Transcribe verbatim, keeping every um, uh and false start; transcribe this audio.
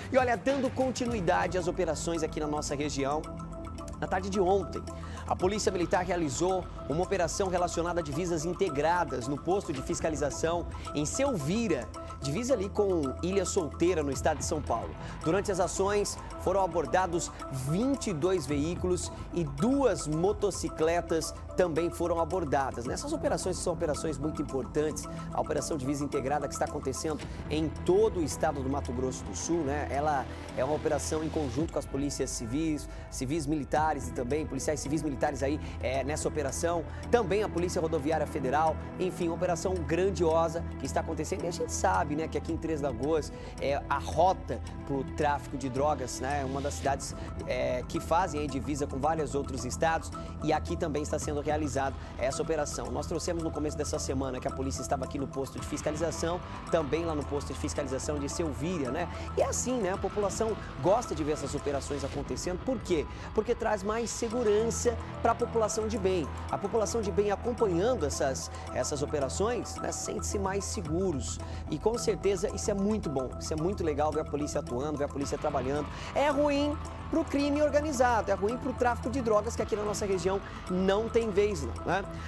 E olha, dando continuidade às operações aqui na nossa região, na tarde de ontem, a Polícia Militar realizou uma operação relacionada a divisas integradas no posto de fiscalização em Selvíria, divisa ali com Ilha Solteira, no estado de São Paulo. Durante as ações, foram abordados vinte e dois veículos e duas motocicletas também foram abordadas. Nessas operações são operações muito importantes. A Operação Divisa Integrada que está acontecendo em todo o estado do Mato Grosso do Sul, né? Ela é uma operação em conjunto com as polícias civis, civis militares e também policiais civis militares aí é, nessa operação. Também a Polícia Rodoviária Federal. Enfim, uma operação grandiosa que está acontecendo. E a gente sabe, né, que aqui em Três Lagoas é a rota para o tráfico de drogas, né? Uma das cidades é, que fazem aí divisa com vários outros estados, e aqui também está sendo realizada essa operação. Nós trouxemos no começo dessa semana que a polícia estava aqui no posto de fiscalização, também lá no posto de fiscalização de Selvíria, né? E é assim, né? A população gosta de ver essas operações acontecendo. Por quê? Porque traz mais segurança para a população de bem. A população de bem acompanhando essas, essas operações, né, sente-se mais seguros. E com certeza isso é muito bom, isso é muito legal ver a polícia atuando, ver a polícia trabalhando. É ruim para o crime organizado, é ruim para o tráfico de drogas, que aqui na nossa região não tem vez, não, né?